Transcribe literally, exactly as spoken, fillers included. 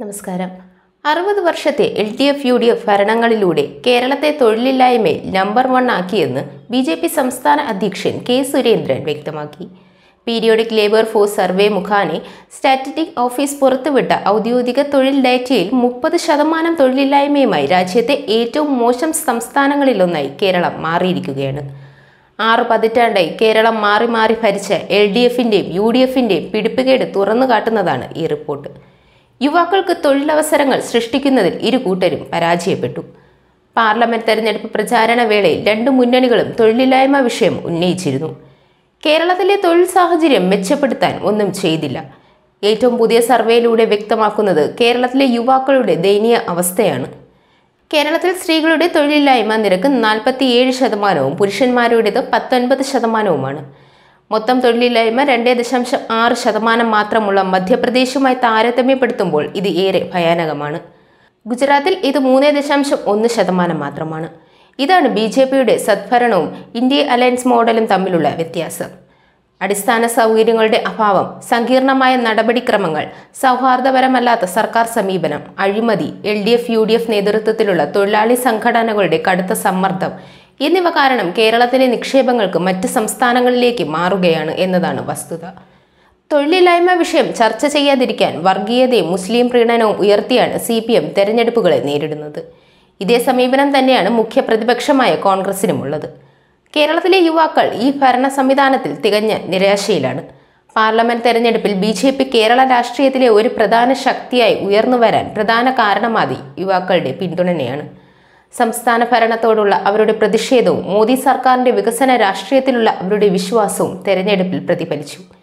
നമസ്കാരം. അറുപത് വർഷത്തെ L D F U D F ഭരണങ്ങളിലൂടെ കേരളത്തെ തൊഴിലില്ലായ്മയിൽ നമ്പർ വൺ ആക്കിയെന്ന് ബി ജെ പി സംസ്ഥാന അധ്യക്ഷൻ കെ സുരേന്ദ്രൻ വ്യക്തമാക്കി. പീരിയോഡിക് ലേബർ ഫോഴ്സ് സർവേ മുഖാനെ സ്റ്റാറ്റിസ്റ്റിക് ഓഫീസ് പുറത്തുവിട്ട ഔദ്യോഗിക തൊഴിൽ ഡാറ്റയിൽ മുപ്പത് ശതമാനം തൊഴിലില്ലായ്മയുമായി രാജ്യത്തെ ഏറ്റവും മോശം സംസ്ഥാനങ്ങളിലൊന്നായി കേരളം മാറിയിരിക്കുകയാണ്. ആറ് പതിറ്റാണ്ടായി കേരളം മാറി മാറി ഭരിച്ച എൽ ഡി എഫിൻ്റെയും യു ഡി എഫിൻ്റെയും പിടിപ്പുകേട് തുറന്നു കാട്ടുന്നതാണ് ഈ റിപ്പോർട്ട്. യുവാക്കൾക്ക് തൊഴിലവസരങ്ങൾ സൃഷ്ടിക്കുന്നതിൽ ഇരു കൂട്ടരും പരാജയപ്പെട്ടു. പാർലമെന്റ് തെരഞ്ഞെടുപ്പ് പ്രചാരണ വേളയിൽ രണ്ട് മുന്നണികളും തൊഴിലില്ലായ്മ വിഷയം ഉന്നയിച്ചിരുന്നു. കേരളത്തിലെ തൊഴിൽ സാഹചര്യം മെച്ചപ്പെടുത്താൻ ഒന്നും ചെയ്തില്ല. ഏറ്റവും പുതിയ സർവേയിലൂടെ വ്യക്തമാക്കുന്നത് കേരളത്തിലെ യുവാക്കളുടെ ദയനീയ അവസ്ഥയാണ്. കേരളത്തിൽ സ്ത്രീകളുടെ തൊഴിലില്ലായ്മ നിരക്ക് നാൽപ്പത്തിയേഴ് ശതമാനവും പുരുഷന്മാരുടേത് പത്തൊൻപത് ശതമാനവുമാണ്. മൊത്തം തൊഴിലില്ലായ്മ രണ്ടേ ദശാംശം ആറ് ശതമാനം മാത്രമുള്ള മധ്യപ്രദേശുമായി താരതമ്യപ്പെടുത്തുമ്പോൾ ഇത് ഏറെ ഭയാനകമാണ്. ഗുജറാത്തിൽ ഇത് മൂന്ന് ദശാംശം ഒന്ന് ശതമാനം മാത്രമാണ്. ഇതാണ് ബി ജെ പിയുടെ സദ്ഭരണവും ഇന്ത്യ അലയൻസ് മോഡലും തമ്മിലുള്ള വ്യത്യാസം. അടിസ്ഥാന സൗകര്യങ്ങളുടെ അഭാവം, സങ്കീർണമായ നടപടിക്രമങ്ങൾ, സൗഹാർദ്ദപരമല്ലാത്ത സർക്കാർ സമീപനം, അഴിമതി, L D F U D F നേതൃത്വത്തിലുള്ള തൊഴിലാളി സംഘടനകളുടെ കടുത്ത സമ്മർദ്ദം എന്നിവ കാരണം കേരളത്തിലെ നിക്ഷേപങ്ങൾക്ക് മറ്റ് സംസ്ഥാനങ്ങളിലേക്ക് മാറുകയാണ് എന്നതാണ് വസ്തുത. തൊഴിലില്ലായ്മ വിഷയം ചർച്ച ചെയ്യാതിരിക്കാൻ വർഗീയതയും മുസ്ലിം പ്രീണനവും ഉയർത്തിയാണ് സി പി എം തെരഞ്ഞെടുപ്പുകളെ നേരിടുന്നത്. ഇതേ സമീപനം തന്നെയാണ് മുഖ്യ പ്രതിപക്ഷമായ കോൺഗ്രസിനുമുള്ളത്. കേരളത്തിലെ യുവാക്കൾ ഈ ഭരണ സംവിധാനത്തിൽ തികഞ്ഞ നിരാശയിലാണ്. പാർലമെന്റ് തെരഞ്ഞെടുപ്പിൽ ബി ജെ പി കേരള രാഷ്ട്രീയത്തിലെ ഒരു പ്രധാന ശക്തിയായി ഉയർന്നു വരാൻ പ്രധാന കാരണമാതി യുവാക്കളുടെ പിന്തുണയാണ്. സംസ്ഥാന ഭരണത്തോടുള്ള അവരുടെ പ്രതിഷേധവും മോദി സർക്കാരിന്റെ വികസന രാഷ്ട്രീയത്തിലുള്ള അവരുടെ വിശ്വാസവും തെരഞ്ഞെടുപ്പിൽ പ്രതിഫലിച്ചു.